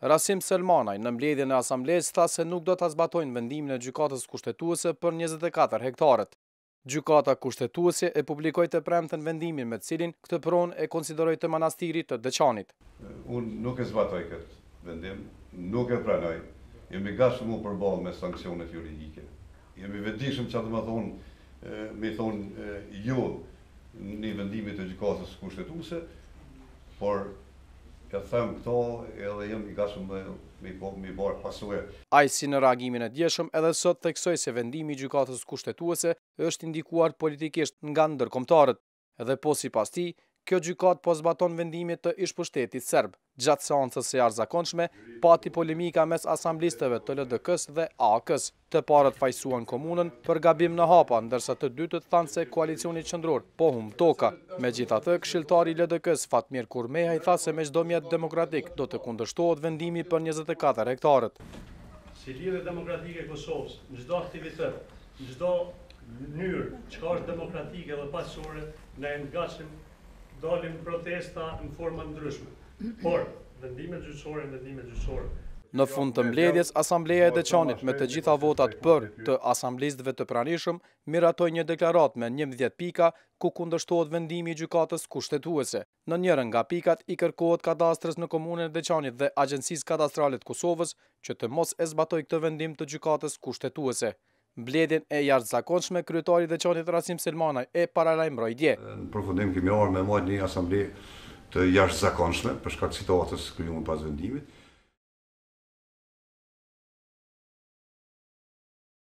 Rasim Selmanaj në mbledhjen e asamblesë tha se nuk do ta zbatojnë vendimin e gjykatës kushtetuese për 24 hektarët. Gjykata kushtetuese e publikoi të premten vendimin me të cilin këtë pronë e konsideroi të manastirit të Deçanit. Unë nuk e zbatoj këtë vendim, nuk e pranoj. Jemi gatshëm u përballë me sanksionet juridike. Jemi vetëdijshëm çfarë do të thonë, me thonë jo në vendimin e gjykatës kushtetuese, por ja them këto edhe jam i gatshëm me bërë pasojë. Ai si në reagimin e djeshëm edhe sot theksoi se vendimi i gjykatës kushtetuese është indikuar politikisht nga ndërkombëtarët, edhe po sipas tij, kjo gjykatë po zbaton vendimin të ish-pushtetit serb. Gjatë seancës së jashtëzakonshme, pati polemika mes asamblistëve të LDK-s dhe AK-s. Të parët fajsuan komunën për gabim në hapa, ndërsa të dytët thanë se koalicioni qendror po humb toka. Megjithatë, këshilltari i LDK-s Fatmir Kurmehaj tha se me çdo mjet demokratik do të kundërshtohet vendimi për 24 hektarët. Si lidhje demokratike e Kosovës, në çdo aktivitet, në çdo mënyrë çka është demokratike dhe pasore, ne jemi gatshëm dalim protesta në forma ndryshme. Por vendimet gjyqësore. Në fund të mbledhjes, Asambleja e Deçanit me të gjitha votat për të asamblistëve të pranishëm miratoi një deklaratë me 11 pika ku kundërshtohet vendimi i gjykatës kushtetuese. Në njërin nga pikat i kërkohet kadastrës në komunën e Deçanit dhe Agjencisë Kadastrale të Kosovës që të mos e zbatojë këtë vendim të gjykatës kushtetuese. Mbledhjen e jashtëzakonshme kryetari i Deçanit Rasim Selmanaj e paralajmëroi dje. Në përfundim kemi marrë me një asambleë të jashtëzakonshme për shkak të situatës krijuar pas vendimit.